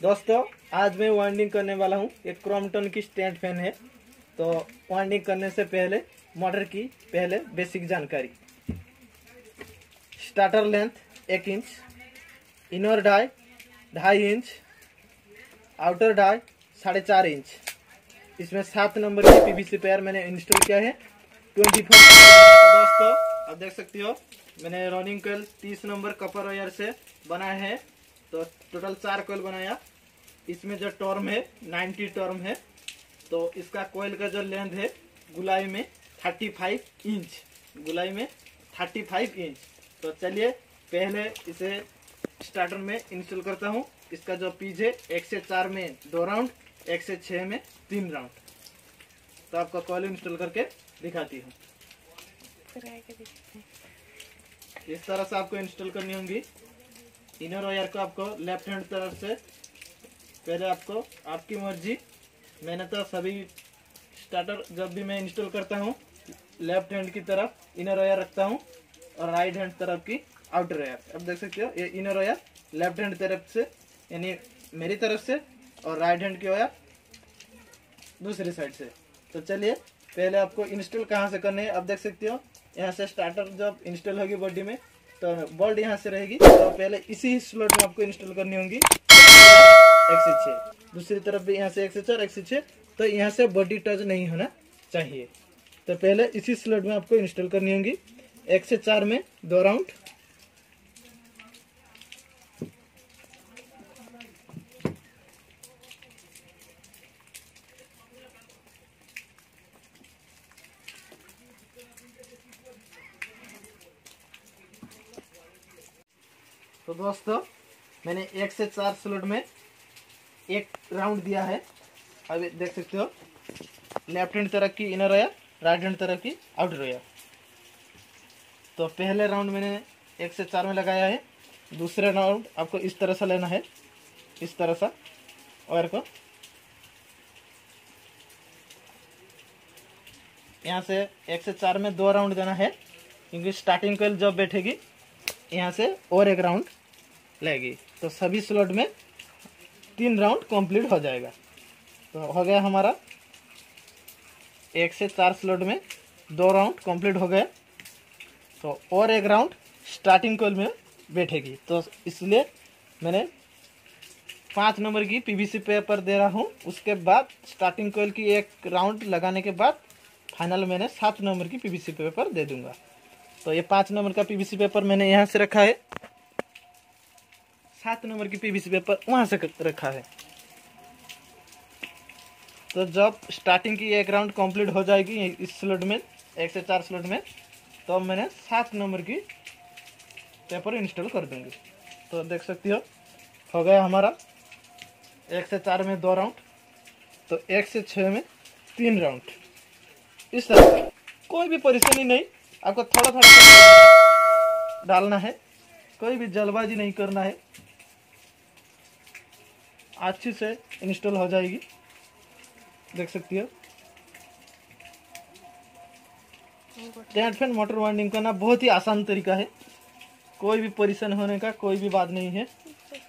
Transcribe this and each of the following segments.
दोस्तों आज मैं वाइंडिंग करने वाला हूँ। एक क्रॉम्पटन की स्टैंड फैन है। तो वाइंडिंग करने से पहले मोटर की बेसिक जानकारी। Starter length 1 inch, inner dia 2.5 inch, outer dia 4.5 inch. इसमें 7 नंबर की पीवीसी पेयर मैंने इंस्टॉल किया है 24। तो दोस्तों आप देख सकते हो मैंने running coil 30 number copper wire से बनाया है। तो टोटल 4 कोयल बनाया। इसमें जो टर्म है 90 टर्म है। तो इसका कोयल का जो लेंथ है गुलाई में 35 इंच, गुलाई में 35 इंच। तो चलिए पहले इसे स्टार्टर में इंस्टॉल करता हूँ। इसका जो पीज है 1 से 4 में 2 राउंड, 1 से 6 में 3 राउंड। तो आपको कोयल इंस्टॉल करके दिखाती हूँ। इस तरह से आपको इंस्टॉल करनी होगी। इनर वायर को आपको लेफ्ट हैंड तरफ से पहले आपको आपकी मर्जी। मैंने तो सभी स्टार्टर जब भी मैं इंस्टॉल करता हूँ लेफ्ट हैंड की तरफ इनर वायर रखता हूँ और राइट हैंड तरफ की आउटर वायर। अब देख सकते हो ये इनर वायर लेफ्ट हैंड तरफ से यानी मेरी तरफ से और राइट हैंड की वायर दूसरी साइड से। तो चलिए पहले आपको इंस्टॉल कहाँ से करने है। अब देख सकते हो यहाँ से स्टार्टर जब इंस्टॉल होगी बॉडी में तो बोल्ट यहाँ से रहेगी। तो पहले इसी स्लॉट में आपको इंस्टॉल करनी होगी 1 से 6। दूसरी तरफ भी यहाँ से 1 से 4, 1 से 6। तो यहाँ से बॉडी टच नहीं होना चाहिए। तो पहले इसी स्लॉट में आपको इंस्टॉल करनी होगी 1 से 4 में 2 राउंड। तो दोस्तों मैंने 1 से 4 स्लॉट में 1 राउंड दिया है। अभी देख सकते हो लेफ्ट हैंड तरफ की इनर वायर, राइट हैंड तरफ की आउटर वायर। तो पहले राउंड मैंने 1 से 4 में लगाया है। दूसरे राउंड आपको इस तरह से लेना है, इस तरह से वायर को यहाँ से 1 से 4 में 2 राउंड देना है, क्योंकि स्टार्टिंग कोयल जब बैठेगी यहाँ से और 1 राउंड लेगी। तो सभी स्लॉट में 3 राउंड कंप्लीट हो जाएगा। तो हो गया हमारा 1 से 4 स्लॉट में 2 राउंड कंप्लीट हो गए। तो और 1 राउंड स्टार्टिंग कोयल में बैठेगी। तो इसलिए मैंने 5 नंबर की पीवीसी पेपर दे रहा हूँ। उसके बाद स्टार्टिंग कोयल की 1 राउंड लगाने के बाद फाइनल मैंने 7 नंबर की पीवीसी पेपर दे दूंगा। तो ये 5 नंबर का पीवीसी पेपर मैंने यहाँ से रखा है, 7 नंबर की पीवीसी पेपर वहां से रखा है। तो जब स्टार्टिंग की 1 राउंड कंप्लीट हो जाएगी इस स्लॉट में 1 से 4 स्लॉट में, तो मैंने 7 नंबर की पेपर इंस्टॉल कर दूंगी। तो देख सकती हो गया हमारा 1 से 4 में 2 राउंड, तो 1 से 6 में 3 राउंड। इस तरह से कोई भी परेशानी नहीं, आपको थोड़ा थोड़ा डालना है, कोई भी जल्दबाजी नहीं करना है, अच्छी से इंस्टॉल हो जाएगी। देख सकती हो स्टैंड फैन मोटर वाइंडिंग करना बहुत ही आसान तरीका है। कोई भी परेशान होने का कोई भी बात नहीं है।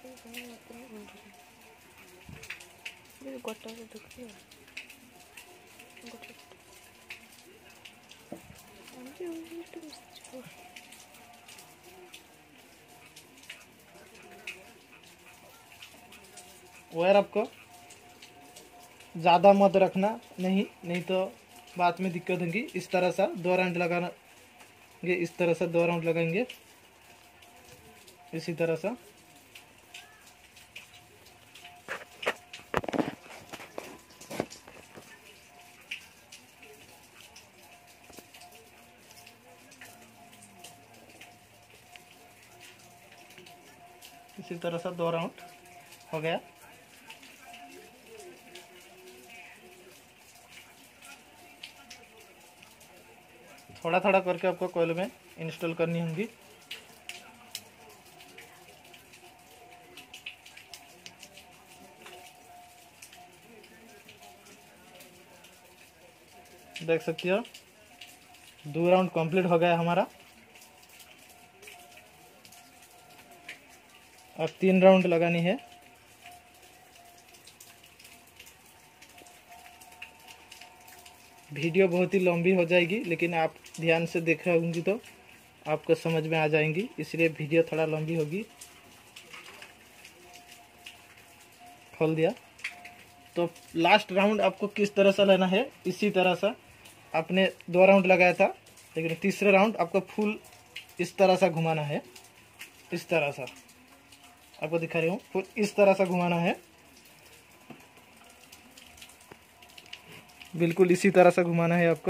वायर आपको ज़्यादा मत रखना, नहीं तो बाद में दिक्कत होगी। इस तरह से 2 राउंड लगाना, इस तरह से 2 राउंड लगाएंगे, इसी तरह से। इसी तरह से 2 राउंड हो गया। थोड़ा थोड़ा करके आपको कोयल में इंस्टॉल करनी होगी। देख सकती हो 2 राउंड कंप्लीट हो गया हमारा। अब 3 राउंड लगानी है। वीडियो बहुत ही लंबी हो जाएगी, लेकिन आप ध्यान से देख रहे होंगी तो आपको समझ में आ जाएंगी, इसलिए वीडियो थोड़ा लंबी होगी। खोल दिया। तो लास्ट राउंड आपको किस तरह से लेना है, इसी तरह से आपने 2 राउंड लगाया था, लेकिन तीसरे राउंड आपको फुल इस तरह से घुमाना है। इस तरह से आपको दिखा रही हूँ, फुल इस तरह से घुमाना है, बिल्कुल इसी तरह से घुमाना है आपको।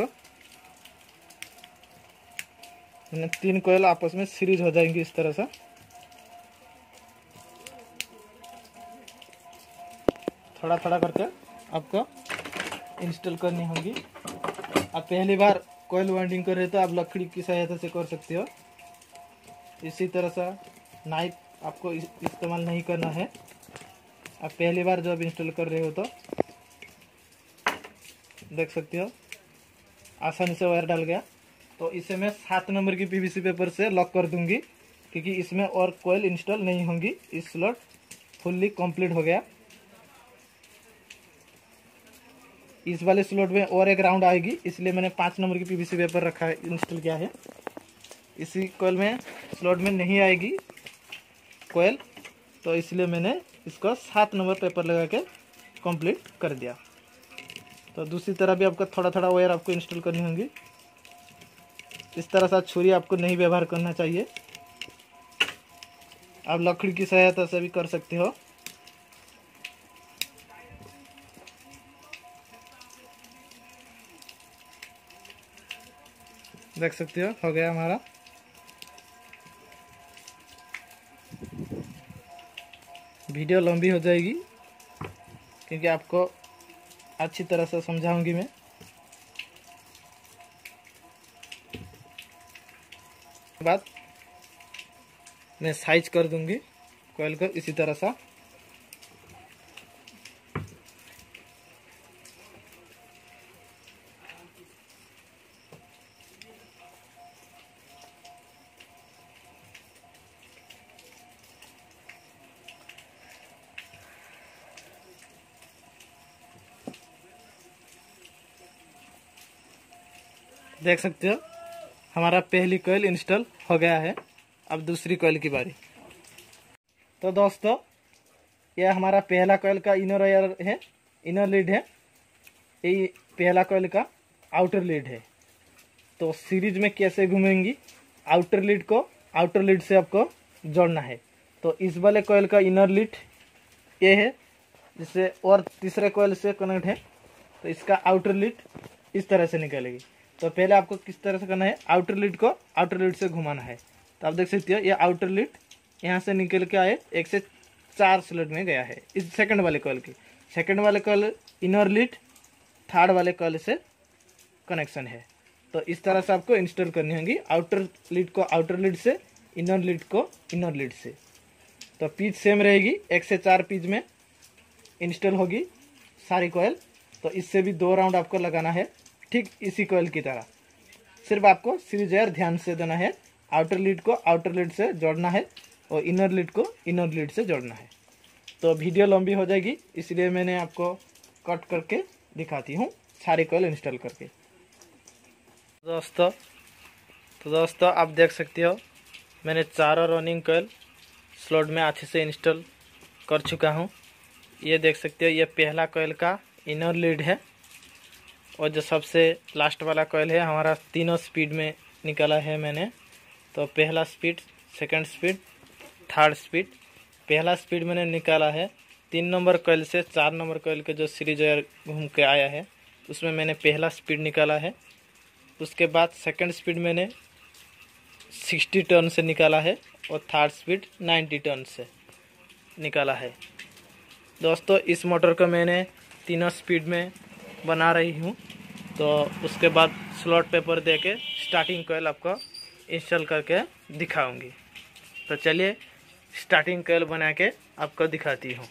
3 कोयल आपस में सीरीज हो जाएंगी इस तरह से। थोड़ा थोड़ा करके आपको इंस्टॉल करनी होगी। आप पहली बार कोयल वाइंडिंग कर रहे तो आप लकड़ी की सहायता से कर सकते हो। इसी तरह से नाइफ आपको इस्तेमाल नहीं करना है। आप पहली बार जब इंस्टॉल कर रहे हो तो देख सकते हो आसानी से वायर डाल गया। तो इसे मैं 7 नंबर की पीवीसी पेपर से लॉक कर दूंगी, क्योंकि इसमें और कोयल इंस्टॉल नहीं होंगी। इस स्लॉट फुल्ली कंप्लीट हो गया। इस वाले स्लॉट में और एक राउंड आएगी, इसलिए मैंने 5 नंबर की पीवीसी पेपर रखा है, इंस्टॉल किया है। इसी कोयल में स्लॉट में नहीं आएगी कोयल, तो इसलिए मैंने इसको 7 नंबर पेपर लगा के कंप्लीट कर दिया। तो दूसरी तरह भी आपको थोड़ा थोड़ा वायर आपको इंस्टॉल करनी होगी। इस तरह से छुरी आपको नहीं व्यवहार करना चाहिए, आप लकड़ी की सहायता से भी कर सकते हो। देख सकते हो गया हमारा। वीडियो लंबी हो जाएगी, क्योंकि आपको अच्छी तरह से समझाऊंगी मैं। बाद मैं साइज कर दूंगी कोयल को इसी तरह से। देख सकते हो हमारा पहली कोयल इंस्टॉल हो गया है। अब दूसरी कोयल की बारी। तो दोस्तों, यह हमारा पहला कोयल का इनर वायर है, इनर लीड है। ये पहला कोयल का आउटर लीड है। तो सीरीज में कैसे घूमेंगी, आउटर लीड को आउटर लीड से आपको जोड़ना है। तो इस वाले कोयल का इनर लीड ये है, जिससे और तीसरे कोयल से कनेक्ट है। तो इसका आउटर लीड इस तरह से निकलेगी। तो पहले आपको किस तरह से करना है, आउटर लीड को आउटर लीड से घुमाना है। तो आप देख सकते हो ये आउटर लीड यहाँ से निकल के आए 1 से 4 स्लॉट में गया है इस सेकंड वाले कॉइल की। सेकंड वाले कॉइल इनर लीड थर्ड वाले कॉइल से कनेक्शन है। तो इस तरह से आपको इंस्टॉल करनी होगी, आउटर लीड को आउटर लीड से, इनर लीड को इनर लीड से। तो पीच सेम रहेगी, 1 से 4 पीच में इंस्टॉल होगी सारी कॉइल। तो इससे भी 2 राउंड आपको लगाना है, ठीक इसी कॉइल की तरह। सिर्फ आपको सीरीज वायर ध्यान से देना है, आउटर लीड को आउटर लीड से जोड़ना है और इनर लीड को इनर लीड से जोड़ना है। तो वीडियो लंबी हो जाएगी, इसलिए मैंने आपको कट करके दिखाती हूँ सारी कॉइल इंस्टॉल करके। दोस्तों आप देख सकते हो मैंने चारों रनिंग कॉइल स्लॉट में अच्छे से इंस्टॉल कर चुका हूँ। ये देख सकते हो, ये पहला कॉइल का इनर लीड है और जो सबसे लास्ट वाला कॉइल है हमारा तीनों स्पीड में निकाला है मैंने। तो पहला speed, second speed, third speed. पहला स्पीड मैंने निकाला है 3 नंबर कॉइल से 4 नंबर कॉइल के जो सीरीज वायर घूम के आया है उसमें मैंने पहला स्पीड निकाला है। उसके बाद सेकंड स्पीड मैंने 60 टर्न से निकाला है और थर्ड स्पीड 90 टर्न से निकाला है। दोस्तों इस मोटर को मैंने तीनों स्पीड में बना रही हूँ। तो उसके बाद स्लॉट पेपर दे के स्टार्टिंग कॉइल आपको इंस्टॉल करके दिखाऊंगी। तो चलिए स्टार्टिंग कॉइल बना के आपको दिखाती हूँ।